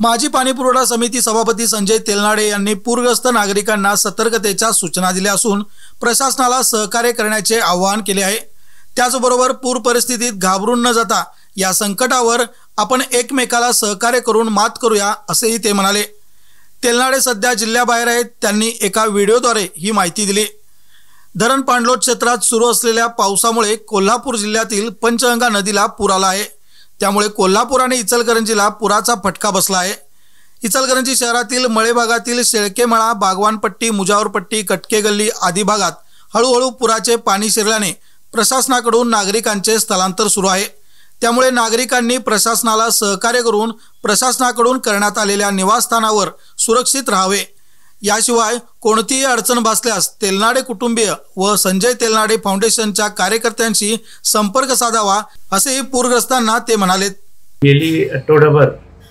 माजी पाणीपुरवठा समिती सभापती संजय तेलनाडे यांनी पूरग्रस्त नागरिकांना सतर्कतेच्या सूचना दिल्या असून प्रशासनाला सहकार्य करण्याचे आवाहन केले आहे। त्याचबरोबर पूर परिस्थितीत घाबरून न जाता या संकटावर आपण एकमेकाला सहकार्य करून मात करूया असेही ते म्हणाले। तेलनाडे सध्या जिल्ह्याबाहेर आहेत। त्यांनी एका व्हिडिओद्वारे ही माहिती दिली। धरण पाणलोट क्षेत्रात सुरू असलेल्या पावसामुळे कोल्हापूर जिल्ह्यातील पंचगंगा नदीला पूर आला आहे। त्यामुळे कोल्हापूर आणि इचलकरंजीला पुराचा फटका बसला आहे। इचलकरंजी शहरातील मळे भागातील शेळकेमळा, बागवानपट्टी, मुजावरपट्टी, कटके गल्ली आदी भागात हळूहळू पुराचे पाणी शिरल्याने प्रशासनाकडून नागरिकांचे स्थलांतर सुरू आहे। त्यामुळे नागरिकांनी प्रशासनाला सहकार्य करून प्रशासनाकडून करण्यात आलेल्या निवासस्थानावर सुरक्षित राहावे। याशिवाय कोणतीही अडचण भासल्यास तेलनाडे कुटुंबीय व संजय तेलनाडे फाउंडेशनच्या कार्यकर्त्यांशी संपर्क साधावा असेही पूरग्रस्तांना ते म्हणाले। गेली आठवडाभर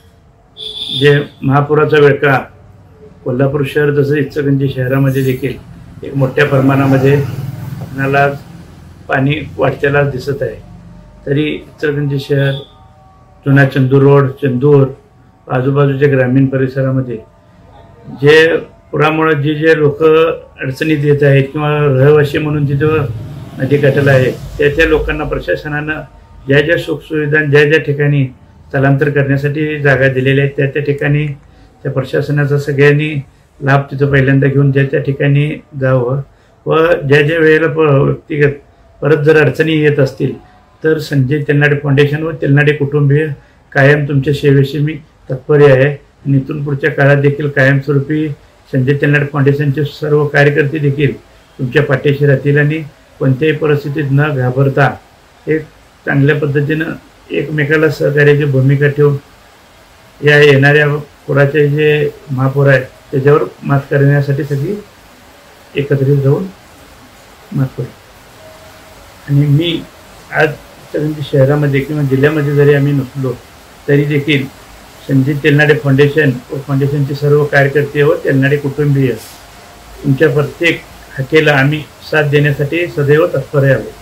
जे महापुराचा वेळका कोल्हापूर शहर तसेच इचलकरंजी शहरामध्ये देखील एक मोठ्या प्रमाणामध्ये आपल्याला पाणी वाढतेला दिसत आहे। तरी इचलकरंजी शहर, जुना चंदूर रोड, चंदूर आजूबाजूच्या ग्रामीण परिसरामध्ये जे पुरामुळे जे लोक अडचणीत येत आहेत किंवा रहिवासी म्हणून तिथं नदीकाठाला आहे त्या लोकांना प्रशासनानं ज्या ज्या सुखसुविधा ज्या ठिकाणी स्थलांतर करण्यासाठी जागा दिलेल्या आहेत त्या ठिकाणी त्या प्रशासनाचा सगळ्यांनी लाभ तिथं पहिल्यांदा घेऊन त्या ठिकाणी जावं व ज्या वेळेला व्यक्तिगत परत जर अडचणी येत असतील तर संजय तेलनाडे फाउंडेशन व तेलनाडे कुटुंबीय कायम तुमच्या सेवेशी मी तत्पर आहे। आणि इथून पुढच्या काळात देखील कायमस्वरूपी संजय तेलनाडे फाउंडेशनचे सर्व कार्यकर्ते देखील तुमच्या पाठीशी राहतील आणि कोणत्याही परिस्थितीत न घाबरता एक चांगल्या पद्धतीनं एकमेकाला सहकार्याची भूमिका ठेवून या येणाऱ्या पुराचे जे महापूर आहे त्याच्यावर मात करण्यासाठी सगळी एकत्रित जाऊन मात करू। आणि मी आज इचलकरंजी शहरामध्ये किंवा जिल्ह्यामध्ये जरी आम्ही नसलो तरी देखील संजय तेलनाडे फाउंडेशन व फाउंडेशनचे सर्व कार्यकर्ते व तेलनाडे कुटुंबीय तुमच्या प्रत्येक हाकेला आम्ही साथ देण्यासाठी सदैव तत्पर आहे।